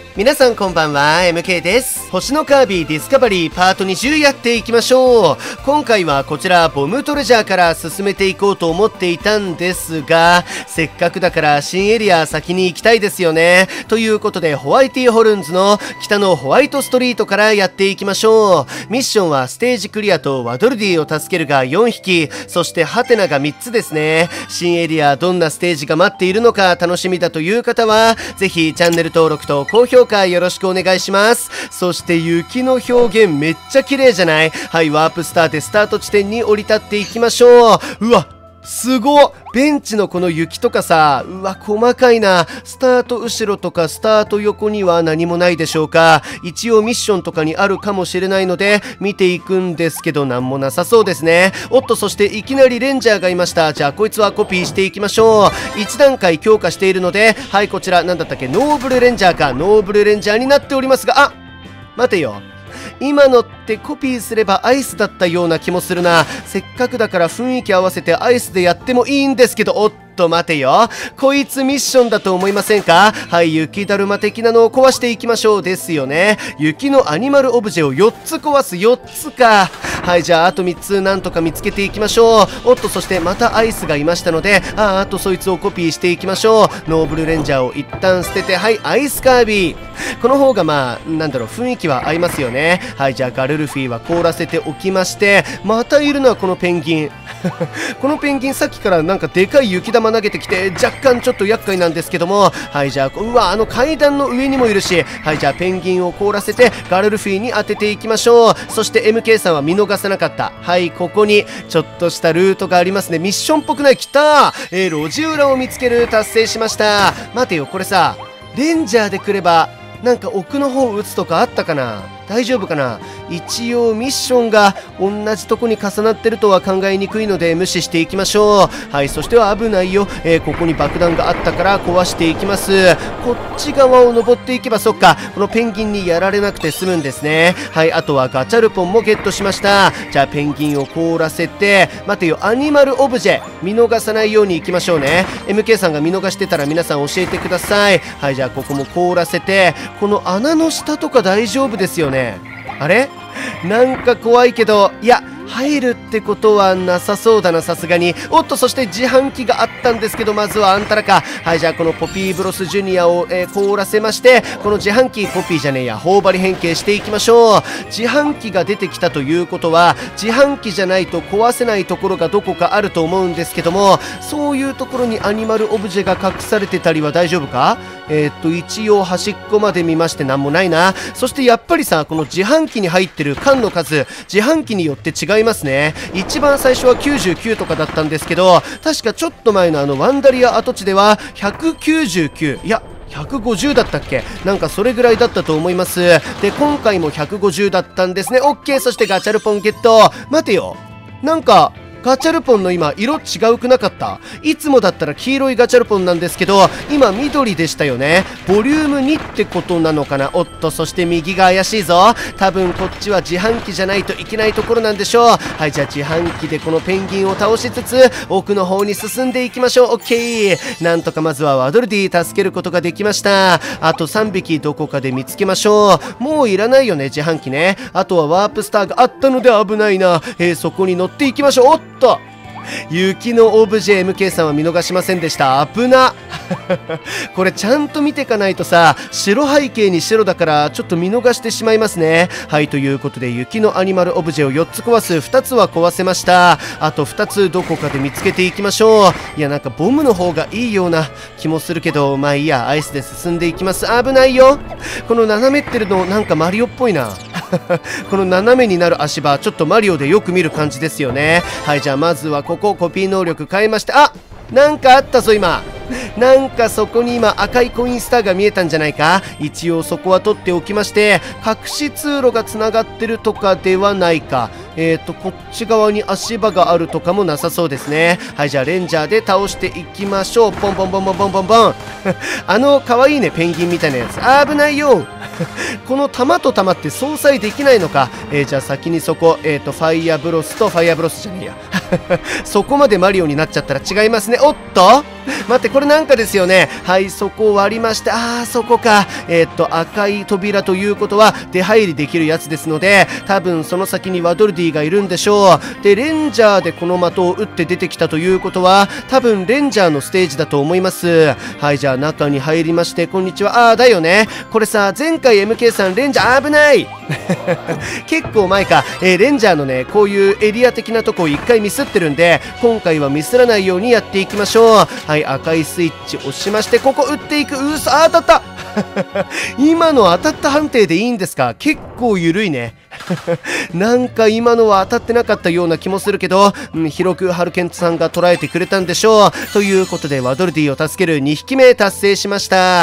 皆さんこんばんは、MK です。星のカービィディスカバリーパート20やっていきましょう。今回はこちらボムトレジャーから進めていこうと思っていたんですが、せっかくだから新エリア先に行きたいですよね。ということでホワイティホルンズの北のホワイトストリートからやっていきましょう。ミッションはステージクリアとワドルディを助けるが4匹、そしてハテナが3つですね。新エリアどんなステージが待っているのか楽しみだという方は、ぜひチャンネル登録と高評価よろしくお願いします。そして雪の表現めっちゃ綺麗じゃない？はい、ワープスターでスタート地点に降り立っていきましょう。うわ、すごっ！ベンチのこの雪とかさ、うわ、細かいな。スタート後ろとかスタート横には何もないでしょうか。一応ミッションとかにあるかもしれないので見ていくんですけど、なんもなさそうですね。おっと、そしていきなりレンジャーがいました。じゃあこいつはコピーしていきましょう。1段階強化しているので、はい、こちらなんだったっけ、ノーブルレンジャーか。ノーブルレンジャーになっておりますが、あ、待てよ。今のってコピーすればアイスだったような気もするな。せっかくだから雰囲気合わせてアイスでやってもいいんですけど、おっと待てよ。こいつミッションだと思いませんか？はい、雪だるま的なのを壊していきましょうですよね。雪のアニマルオブジェを4つ壊す。4つか。はい、じゃああと3つなんとか見つけていきましょう。おっと、そしてまたアイスがいましたので、あとそいつをコピーしていきましょう。ノーブルレンジャーを一旦捨てて、はい、アイスカービィ。この方がまあなんだろう、雰囲気は合いますよね。はい、じゃあガルルフィは凍らせておきまして、またいるのはこのペンギン。このペンギンさっきからなんかでかい雪玉投げてきて若干ちょっと厄介なんですけども、はい、じゃあうわ、階段の上にもいるし、はい、じゃあペンギンを凍らせてガルルフィに当てていきましょう。そして MK さんは見逃さなかった。はい、ここにちょっとしたルートがありますね。ミッションっぽくない？来たー。路地裏を見つける。達成しました。待てよ、これさレンジャーで来ればなんか奥の方打つとかあったかな？大丈夫かな？一応ミッションが同じとこに重なってるとは考えにくいので無視していきましょう。はい、そしては危ないよ。ここに爆弾があったから壊していきます。こっち側を登っていけば、そっか、このペンギンにやられなくて済むんですね。はい、あとはガチャルポンもゲットしました。じゃあペンギンを凍らせて、待てよ、アニマルオブジェ見逃さないようにいきましょうね。 MK さんが見逃してたら皆さん教えてください。はい、じゃあここも凍らせて、この穴の下とか大丈夫ですよね。あれ？なんか怖いけど、いや、入るってことはなさそうだな、さすがに。おっと、そして自販機があったんですけど、まずはあんたらか。はい、じゃあこのポピーブロスジュニアを、凍らせまして、この自販機、ポピーじゃねえや、頬張り変形していきましょう。自販機が出てきたということは、自販機じゃないと壊せないところがどこかあると思うんですけども、そういうところにアニマルオブジェが隠されてたりは大丈夫か？一応端っこまで見ましてなんもないな。そしてやっぱりさ、この自販機に入ってる缶の数、自販機によって違いますね。一番最初は99とかだったんですけど、確かちょっと前のワンダリア跡地では199、いや150だったっけ、なんかそれぐらいだったと思います。で今回も150だったんですね。オッケー。そしてガチャルポンゲット。待てよ、なんかガチャルポンの今色違うくなかった？いつもだったら黄色いガチャルポンなんですけど、今緑でしたよね。ボリューム2ってことなのかな。おっと、そして右が怪しいぞ。多分こっちは自販機じゃないといけないところなんでしょう。はい、じゃあ自販機でこのペンギンを倒しつつ奥の方に進んでいきましょう。オッケー。なんとかまずはワドルディ助けることができました。あと3匹どこかで見つけましょう。もういらないよね、自販機ね。あとはワープスターがあったので危ないな。そこに乗っていきましょう。おっと、雪のオブジェ MK さんは見逃しませんでした。危なこれちゃんと見てかないとさ、白背景に白だからちょっと見逃してしまいますね。はい、ということで雪のアニマルオブジェを4つ壊す。2つは壊せました。あと2つどこかで見つけていきましょう。いや、なんかボムの方がいいような気もするけど、まあいいや、アイスで進んでいきます。危ないよ。この斜めってるのなんかマリオっぽいなこの斜めになる足場、ちょっとマリオでよく見る感じですよね。はい、じゃあまずはここコピー能力変えまして、あ、なんかあったぞ今。なんかそこに今赤いコインスターが見えたんじゃないか。一応そこは取っておきまして、隠し通路がつながってるとかではないか。こっち側に足場があるとかもなさそうですね。はい、じゃあレンジャーで倒していきましょう。ポンポンポンポンポンポンポン可愛いね、ペンギンみたいなやつ。危ないよこの弾と弾って相殺できないのか。じゃあ先にそこ、ファイヤーブロスとファイヤーブロスじゃねえやそこまでマリオになっちゃったら違いますね。おっと待って、これなんかですよね。はい、そこを割りまして、そこか。赤い扉ということは出入りできるやつですので、多分その先にワドルディがいるんでしょう。で、レンジャーでこの的を撃って出てきたということは、多分レンジャーのステージだと思います。はい、じゃあ中に入りまして、こんにちは。だよね。これさ、前回 MK さんレンジャー危ない結構前か、レンジャーのね、こういうエリア的なとこを一回ミスってるんで、今回はミスらないようにやっていきましょう。はい、赤いスイッチ押しまして、ここ打っていく。当たった今の当たった判定でいいんですか？結構緩いねなんか今のは当たってなかったような気もするけど、広くハルケントさんが捉えてくれたんでしょう。ということでワドルディを助ける2匹目達成しました。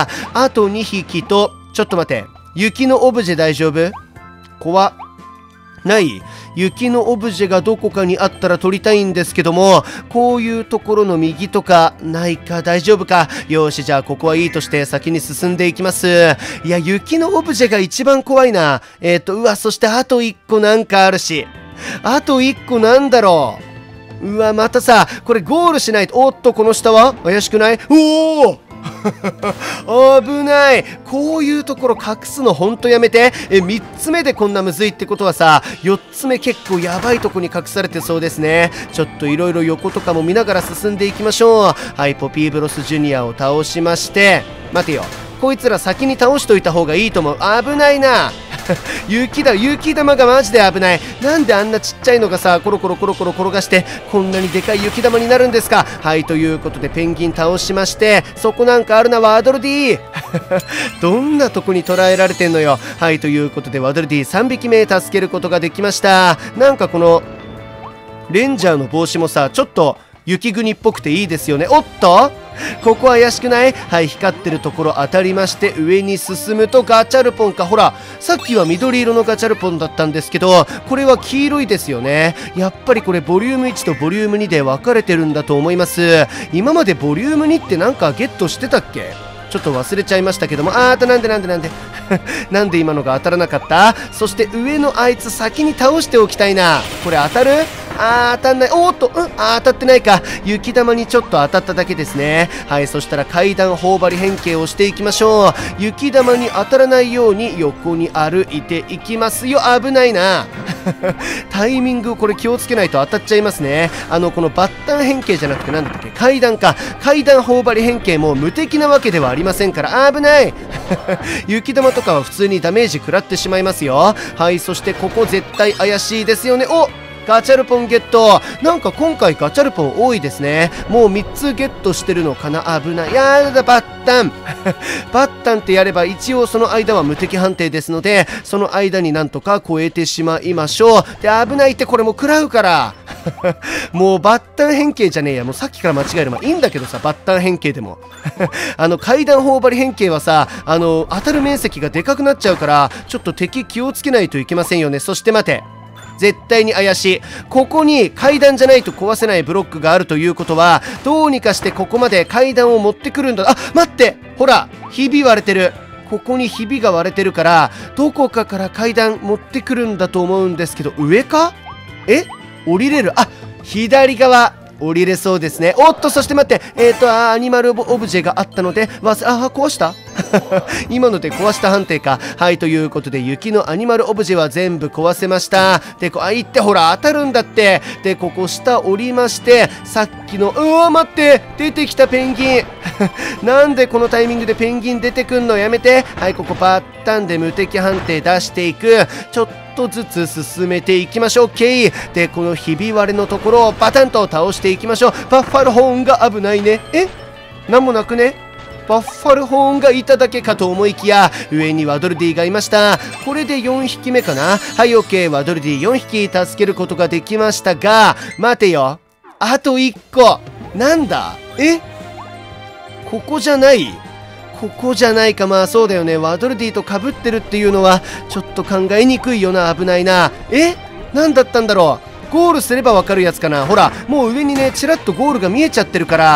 あと2匹と、ちょっと待って、雪のオブジェ大丈夫？怖っ。ない？雪のオブジェがどこかにあったら取りたいんですけども、こういうところの右とかないか。大丈夫か？よし、じゃあここはいいとして先に進んでいきます。いや、雪のオブジェが一番怖いな。うわ、そしてあと1個なんかあるし。あと1個なんだろう。うわ、またさ、これゴールしないと。おっと、この下は怪しくない？おお危ない。こういうところ隠すのほんとやめて。3つ目でこんなむずいってことはさ、4つ目結構やばいとこに隠されてそうですね。ちょっといろいろ横とかも見ながら進んでいきましょう。はい、ポピーブロスジュニアを倒しまして、待てよ、こいつら先に倒しといた方がいいと思う。危ないな雪玉がマジで危ない。なんであんなちっちゃいのがさ、コロコロ転がしてこんなにでかい雪玉になるんですか。はい、ということでペンギン倒しまして、そこなんかあるな、ワドルディどんなとこに捉えられてんのよ。はい、ということでワドルディ3匹目助けることができました。なんかこのレンジャーの帽子もさ、ちょっと雪国っぽくていいですよね。おっと、ここ怪しくない？はい、光ってるところ当たりまして、上に進むとガチャルポンか。ほら、さっきは緑色のガチャルポンだったんですけど、これは黄色いですよね。やっぱりこれボリューム1とボリューム2で分かれてるんだと思います。今までボリューム2ってなんかゲットしてたっけ？ちょっと忘れちゃいましたけども、なんでなんで今のが当たらなかった？そして上のあいつ先に倒しておきたいな。これ当たる？当たんない。おーっと、当たってないか。雪玉にちょっと当たっただけですね。はい、そしたら階段頬張り変形をしていきましょう。雪玉に当たらないように横に歩いていきますよ。危ないなタイミングこれ気をつけないと当たっちゃいますね。このバッタン変形じゃなくてなんだっけ、階段か。階段頬張り変形も無敵なわけではありませんから、危ない雪玉とかは普通にダメージ食らってしまいますよ。はい、そしてここ絶対怪しいですよね。お、ガチャルポンゲット。なんか今回ガチャルポン多いですね。もう3つゲットしてるのかな。危ない。やだ、バッタンバッタンってやれば一応その間は無敵判定ですので、その間になんとか超えてしまいましょう。で、危ないって、これも食らうからもうバッタン変形じゃねえや。もうさっきから間違える。まあいいんだけどさ、バッタン変形でも階段頬張り変形はさ、当たる面積がでかくなっちゃうから、ちょっと敵気をつけないといけませんよね。そして待て、絶対に怪しい。ここに階段じゃないと壊せないブロックがあるということは、どうにかしてここまで階段を持ってくるんだ。待って、ほら、ひび割れてる。ここにひびが割れてるから、どこかから階段持ってくるんだと思うんですけど、上か？降りれる。左側降りれそうですね。おっと、そして待って、アニマルオブジェがあったので壊した今ので壊した判定か。はい、ということで雪のアニマルオブジェは全部壊せました。で、行ってほら当たるんだって。で、ここ下降りまして、さっきの待って、出てきたペンギンなんでこのタイミングでペンギン出てくんのやめて。はい、ここパッタンで無敵判定出していく。ちょっとずつ進めていきましょう。OK で、このひび割れのところをバタンと倒していきましょう。バッファルホーンが危ないね。なんもなくね。バッファルホーンがいただけかと思いきや、上にワドルディがいました。これで4匹目かな。はい、OK。ワドルディ4匹助けることができましたが、待てよ、あと1個。なんだ？ここじゃない？ここじゃないか。まあそうだよね。ワドルディと被ってるっていうのはちょっと考えにくいよな。危ないな。何だったんだろう。ゴールすればわかるやつかな。ほら、もう上にね、ちらっとゴールが見えちゃってるから。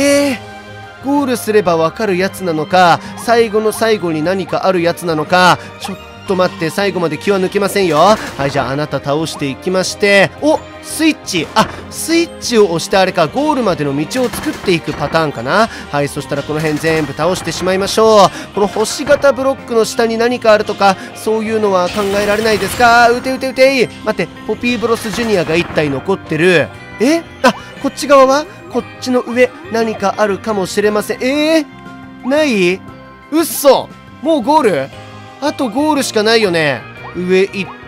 ゴールすればわかるやつなのか、最後の最後に何かあるやつなのか、ちょっと待って、最後まで気は抜けませんよ。はい、じゃああなた倒していきまして、お、スイッチ、スイッチを押してあれか、ゴールまでの道を作っていくパターンかな。はい、そしたらこの辺全部倒してしまいましょう。この星型ブロックの下に何かあるとか、そういうのは考えられないですか？撃て撃て撃て。待って、ポピーブロスジュニアが1体残ってる。こっち側はこっちの上、何かあるかもしれません。ない？うっそ、もうゴール？あとゴールしかないよね。上行って、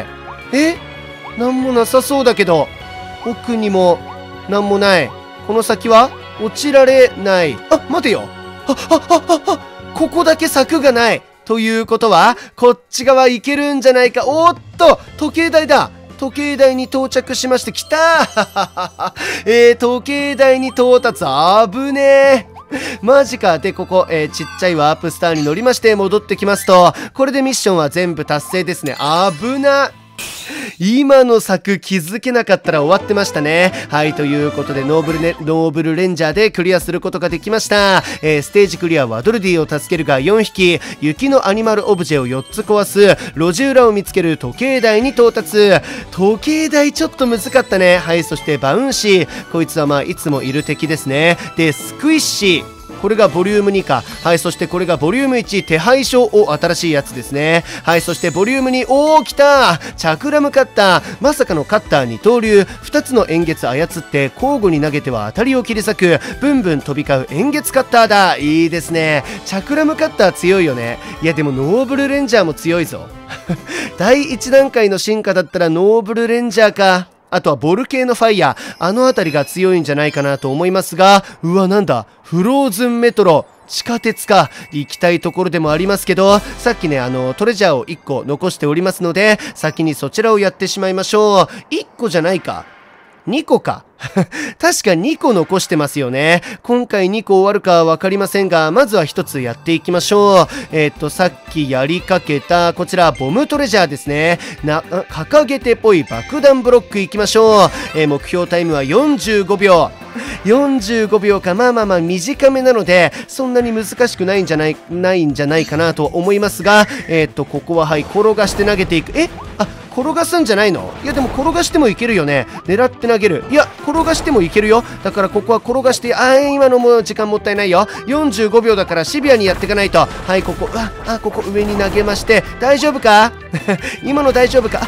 なんもなさそうだけど、奥にもなんもない。この先は落ちられない。待てよ。ここだけ柵がない。ということは、こっち側行けるんじゃないか。おっと、時計台だ。時計台に到着しまして、来たー時計台に到達。危ねー。マジか。で、ここ、ちっちゃいワープスターに乗りまして戻ってきますと、これでミッションは全部達成ですね。危な。今の策気づけなかったら終わってましたね。はい、ということでノーブルレンジャーでクリアすることができました。ステージクリアはドルディを助けるが4匹、雪のアニマルオブジェを4つ壊す、路地裏を見つける、時計台に到達。時計台ちょっと難かったね。はい、そしてバウンシー、こいつはいつもいる敵ですね。で、スクイッシー、これがボリューム2か。はい、そしてこれがボリューム1、手配書を新しいやつですね。はい、そしてボリューム2、来た、チャクラムカッター。まさかのカッター二刀流。2つの円月操って交互に投げては当たりを切り裂く、ブンブン飛び交う円月カッターだ。いいですね。チャクラムカッター強いよね。いやでもノーブルレンジャーも強いぞ。第1段階の進化だったらノーブルレンジャーか。あとはボルケーノファイヤー、あの辺りが強いんじゃないかなと思いますが、うわ、なんだ、フローズンメトロ、地下鉄か。行きたいところでもありますけど、さっきね、トレジャーを1個残しておりますので、先にそちらをやってしまいましょう。1個じゃないか。2個か。確か2個残してますよね。今回2個終わるかわかりませんが、まずは1つやっていきましょう。さっきやりかけた、こちら、ボムトレジャーですね。掲げてっぽい爆弾ブロックいきましょう。目標タイムは45秒。45秒か。まあ短めなので、そんなに難しくないんじゃないかなと思いますが、ここははい、転がして投げていく。転がすんじゃないの？いやでも転がしてもいけるよね。狙って投げる。いや、転がしてもいけるよ。だからここは転がして、今のも時間もったいないよ。45秒だからシビアにやっていかないと。はい、ここ、ここ上に投げまして、大丈夫か？今の大丈夫か？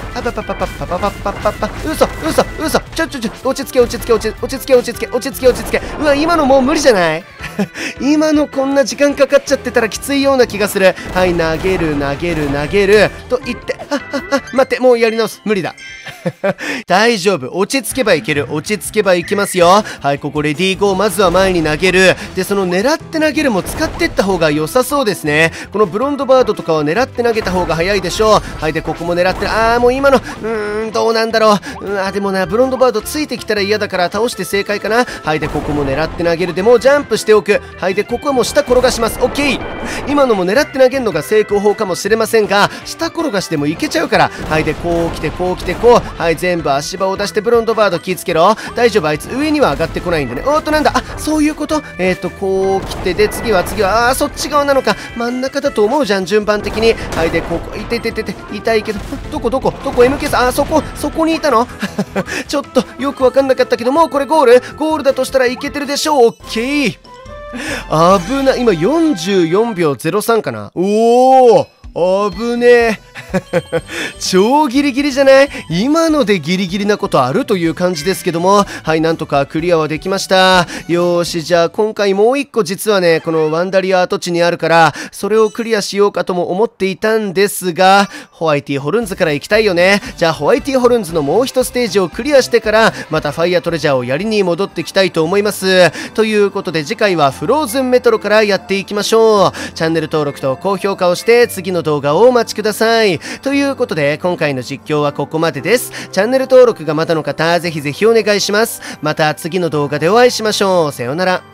嘘。落ち着け。うわ、今のもう無理じゃない？今のこんな時間かかっちゃってたらきついような気がする。はい、投げると言って、待って、もうやり直す。無理だ。大丈夫。落ち着けばいける。落ち着けばいきますよ。はい、ここレディーゴー。まずは前に投げる。で、その狙って投げるも使っていった方が良さそうですね。このブロンドバードとかは狙って投げた方が早いでしょう。はい、で、ここも狙って、もう今の、どうなんだろう。でもな、ブロンドバードついてきたら嫌だから倒して正解かな。はい、で、ここも狙って投げる。でもうジャンプしておく。はい、で、ここはもう下転がします。オッケー。今のも狙って投げるのが成功法かもしれませんが、下転がしでもいけちゃうから。はい、で、こう来て。はい、全部足場を出してブロンドバード気ぃつけろ。大丈夫、あいつ上には上がってこないんでね。なんだ、そういうこと。こう来て、で、次は、そっち側なのか。真ん中だと思うじゃん、順番的に。はい、で、ここ、痛いけど、どこ MK さん、そこにいたのちょっとよくわかんなかったけど、もうこれゴールだとしたらいけてるでしょう。オッケー。危ない。今44秒03かな。危ねえ。超ギリギリじゃない？今のでギリギリなことあるという感じですけども、はい、なんとかクリアはできました。よーし、じゃあ今回もう一個実はね、このワンダリア跡地にあるから、それをクリアしようかとも思っていたんですが、ホワイティホルンズから行きたいよね。じゃあホワイティホルンズのもう一ステージをクリアしてから、またファイアトレジャーをやりに戻ってきたいと思います。ということで次回はフローズンメトロからやっていきましょう。チャンネル登録と高評価をして次の動画をお待ちください。ということで今回の実況はここまでです。チャンネル登録がまだの方、ぜひぜひお願いします。また次の動画でお会いしましょう。さようなら。